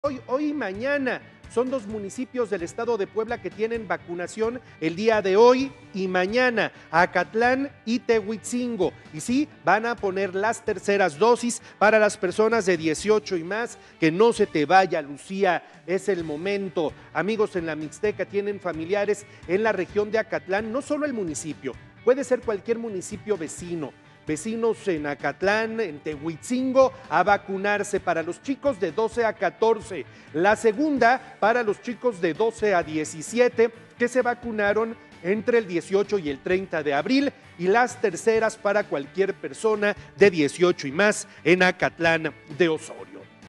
Hoy y mañana. Son dos municipios del estado de Puebla que tienen vacunación el día de hoy y mañana, Acatlán y Tehuitzingo. Y sí, van a poner las terceras dosis para las personas de 18 y más. Que no se te vaya, Lucía, es el momento. Amigos en la Mixteca, tienen familiares en la región de Acatlán, no solo el municipio, puede ser cualquier municipio vecino. Vecinos en Acatlán, en Tehuitzingo, a vacunarse para los chicos de 12 a 14. La segunda para los chicos de 12 a 17 que se vacunaron entre el 18 y el 30 de abril y las terceras para cualquier persona de 18 y más en Acatlán de Osorio.